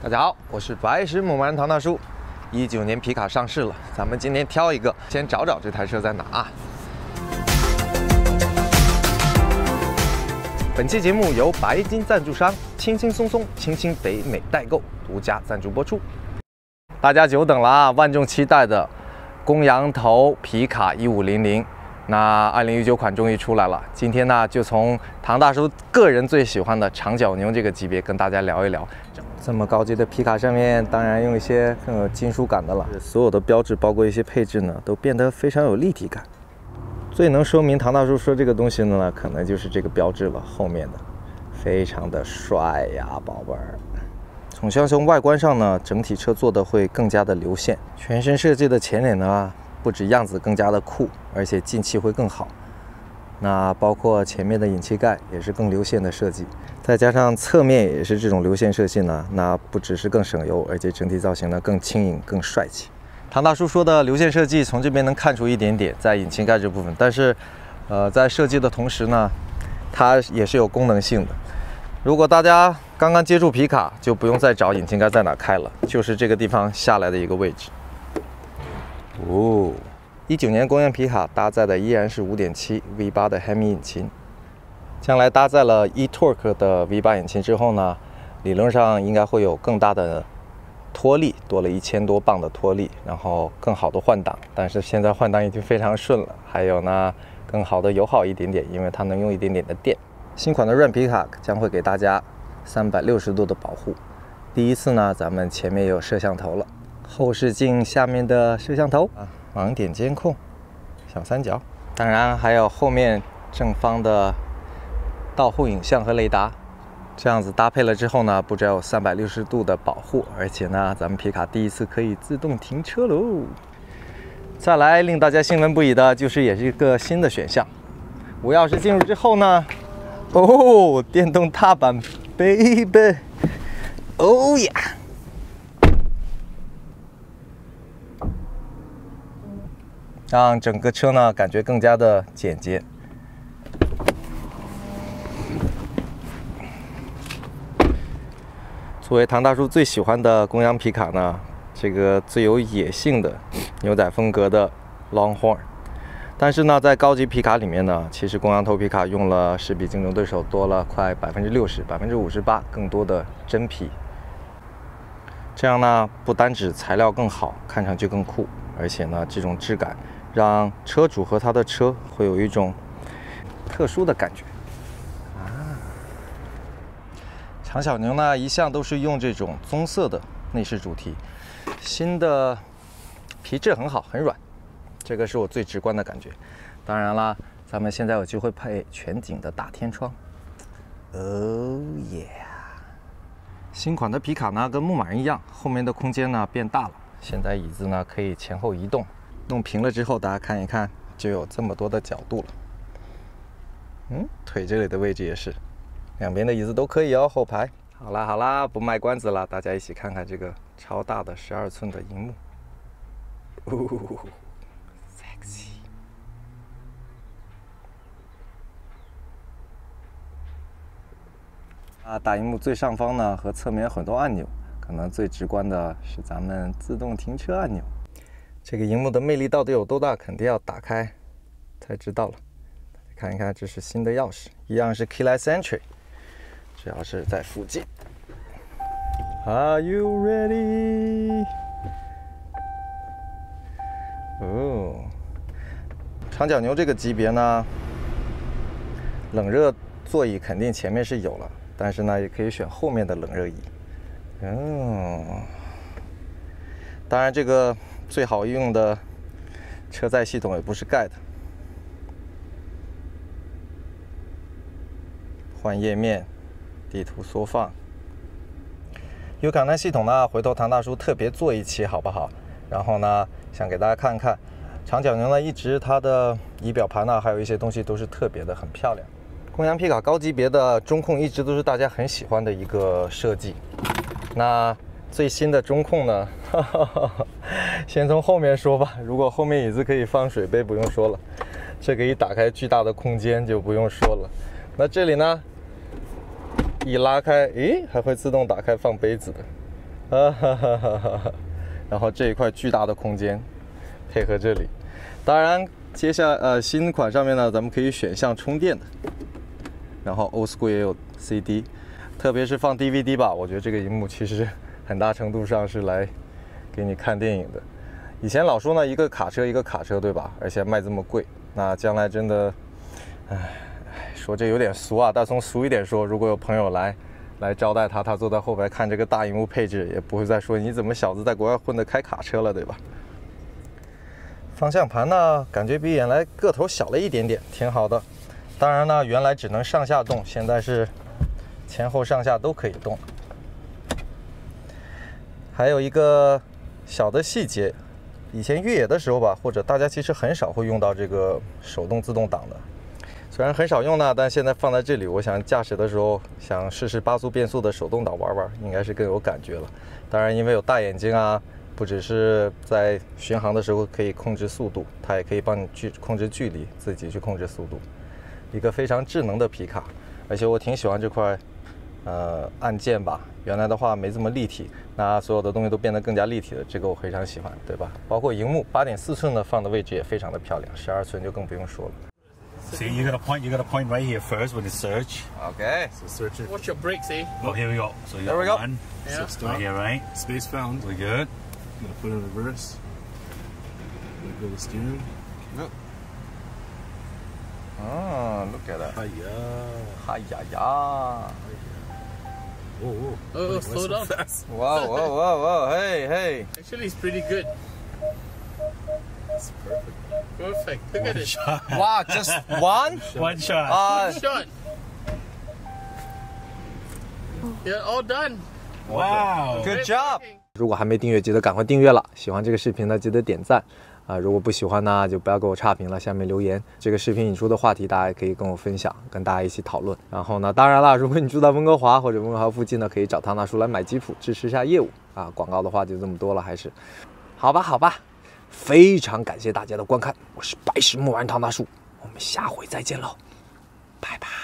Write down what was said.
大家好，我是白石牧马人唐大叔。19年皮卡上市了，咱们今天挑一个，先找找这台车在哪啊。本期节目由白金赞助商轻轻松松轻轻北美代购独家赞助播出。大家久等了啊，万众期待的公羊头皮卡1500。 那2019款终于出来了，今天呢就从唐大叔个人最喜欢的长脚牛这个级别跟大家聊一聊。这么高级的皮卡上面，当然用一些更有金属感的了。所有的标志，包括一些配置呢，都变得非常有立体感。最能说明唐大叔说这个东西呢，可能就是这个标志了，后面的，非常的帅呀，宝贝儿。从外观上呢，整体车做的会更加的流线，全身设计的前脸呢。 不止样子更加的酷，而且进气会更好。那包括前面的引气盖也是更流线的设计，再加上侧面也是这种流线设计呢，那不只是更省油，而且整体造型呢更轻盈、更帅气。唐大叔说的流线设计，从这边能看出一点点，在引擎盖这部分，但是，在设计的同时呢，它也是有功能性的。如果大家刚刚接触皮卡，就不用再找引擎盖在哪开了，就是这个地方下来的一个位置。 哦，19年公羊皮卡搭载的依然是5.7 V8 的 Hemi 引擎，将来搭载了 eTorque 的 V8 引擎之后呢，理论上应该会有更大的拖力，多了1000多磅的拖力，然后更好的换挡。但是现在换挡已经非常顺了，还有呢，更好的油耗一点点，因为它能用一点点的电。新款的润皮卡将会给大家360度的保护。第一次呢，咱们前面有摄像头了。 后视镜下面的摄像头啊，盲点监控，小三角，当然还有后面正方的倒后影像和雷达，这样子搭配了之后呢，不只有360度的保护，而且呢，咱们皮卡第一次可以自动停车喽。再来令大家兴奋不已的就是也是一个新的选项，无钥匙进入之后呢，哦，电动踏板 ，baby， 哦呀！ 让整个车呢感觉更加的简洁。作为唐大叔最喜欢的公羊皮卡呢，这个最有野性的牛仔风格的 Longhorn， 但是呢，在高级皮卡里面呢，其实公羊头皮卡用了是比竞争对手多了快60%、58%更多的真皮。这样呢，不单指材料更好，看上去更酷，而且呢，这种质感。 让车主和他的车会有一种特殊的感觉啊！长小牛呢，一向都是用这种棕色的内饰主题，新的皮质很好，很软，这个是我最直观的感觉。当然啦，咱们现在有机会配全景的大天窗，哦耶！新款的皮卡呢，跟牧马人一样，后面的空间呢变大了，现在椅子呢可以前后移动。 弄平了之后，大家看一看，就有这么多的角度了。腿这里的位置也是，两边的椅子都可以哦，后排。好啦，不卖关子了，大家一起看看这个超大的12寸的荧幕。sexy。大荧幕最上方呢和侧面有很多按钮，可能最直观的是咱们自动停车按钮。 这个荧幕的魅力到底有多大，肯定要打开才知道了。看一看，这是新的钥匙，一样是 Keyless Entry， 只要是在附近。Are you ready？ 哦，长脚牛这个级别呢，冷热座椅肯定前面是有了，但是呢，也可以选后面的冷热椅。当然这个。 最好用的车载系统也不是盖的，换页面、地图缩放。有感单系统呢，回头唐大叔特别做一期好不好？然后呢，想给大家看看，长脚牛呢一直它的仪表盘呢，还有一些东西都是特别的，很漂亮。公羊皮卡高级别的中控一直都是大家很喜欢的一个设计。那 最新的中控呢，先从后面说吧。如果后面椅子可以放水杯，不用说了。这个一打开，巨大的空间就不用说了。那这里呢，一拉开，诶，还会自动打开放杯子的， 然后这一块巨大的空间，配合这里。当然，接下新款上面呢，咱们可以选项充电的。然后 Old School 也有 CD， 特别是放 DVD 吧，我觉得这个荧幕其实很大程度上是来给你看电影的。以前老说呢，一个卡车一个卡车，对吧？而且卖这么贵，那将来真的，说这有点俗啊，但从俗一点说，如果有朋友来招待他，他坐在后排看这个大荧幕配置，也不会再说你怎么小子在国外混的开卡车了，对吧？方向盘呢，感觉比原来个头小了一点点，挺好的。当然呢，原来只能上下动，现在是前后上下都可以动。还有一个小的细节，以前越野的时候吧，或者大家其实很少会用到这个手动自动挡的。虽然很少用呢，但现在放在这里，我想驾驶的时候想试试8速变速的手动挡玩玩，应该是更有感觉了。当然，因为有大眼睛啊，不只是在巡航的时候可以控制速度，它也可以帮你去控制距离，自己去控制速度。一个非常智能的皮卡，而且我挺喜欢这块按键吧。原来的话没这么立体，那所有的东西都变得更加立体了，这个我非常喜欢，对吧？包括荧幕8.4寸的放的位置也非常的漂亮，12寸就更不用说了。 See, you got a point right here first when it's surge. Okay. So search it. What's your brakes, eh? Oh, here we go. So you There got we go. one. Yeah. So stop. Right here, right? Space found. We good? Gonna put it in reverse. Let go of the steering. Yep. Oh, look at that. Hiya. Hi ya ya. Whoa, whoa. Oh, Why slow so down. fast? Whoa, whoa, whoa, whoa. Hey, hey. Actually, it's pretty good. It's perfect. Perfect. Look at it. Shot. Wow, just one? One shot. Shot. You're all done. Wow. Good job. 如果还没订阅，记得赶快订阅了。喜欢这个视频呢，记得点赞啊！如果不喜欢呢，就不要给我差评了，下面留言。这个视频引出的话题，大家可以跟我分享，跟大家一起讨论。然后呢，当然了，如果你住在温哥华或者温哥华附近呢，可以找汤大叔来买吉普，支持一下业务啊。广告的话就这么多了，还是好吧，好吧。非常感谢大家的观看，我是白石木丸汤大叔，我们下回再见喽，拜拜。